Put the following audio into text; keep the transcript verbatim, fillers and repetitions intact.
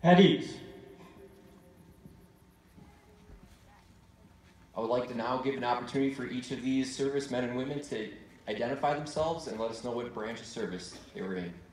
At ease. I would like to now give an opportunity for each of these servicemen and women to identify themselves and let us know what branch of service they were in.